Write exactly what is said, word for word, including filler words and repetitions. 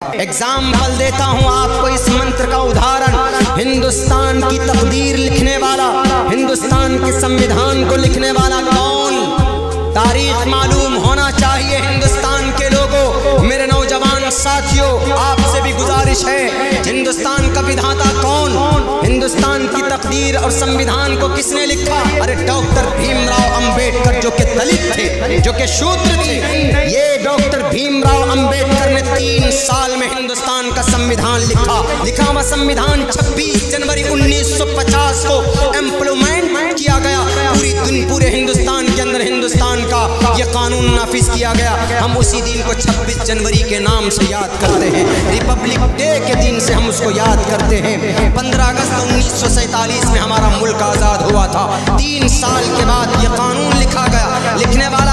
Example देता हूँ आपको इस मंत्र का उदाहरण। हिंदुस्तान की तकदीर लिखने वाला, हिंदुस्तान के संविधान को लिखने वाला कौन? तारीख मालूम होना चाहिए हिंदुस्तान के लोगों। मेरे नौजवान साथियों, आपसे भी गुजारिश है, हिंदुस्तान का विधाता कौन? हिंदुस्तान की तकदीर और संविधान को किसने लिखा? अरे डॉक्टर भीमराव अंबेडकर, जो कि दलित थे, जो कि शूद्र थे। ये डॉक्टर भीमराव अंबेडकर ने तीन साल में हिंदुस्तान का संविधान लिखा। लिखा हुआ संविधान छब्बीस जनवरी उन्नीस सौ पचास को एम्प्लॉयमेंट किया गया। पूरी दिन पूरे हिंदुस्तान के अंदर हिंदुस्तान का ये कानून नाफिज किया गया। हम उसी दिन को छब्बीस जनवरी के नाम से याद करते हैं, रिपब्लिक डे के दिन से हम उसको याद करते हैं। पंद्रह अगस्त उन्नीस सौ सैतालीस में हमारा मुल्क आज़ाद हुआ था। तीन साल के बाद ये कानून लिखा गया। लिखने वाला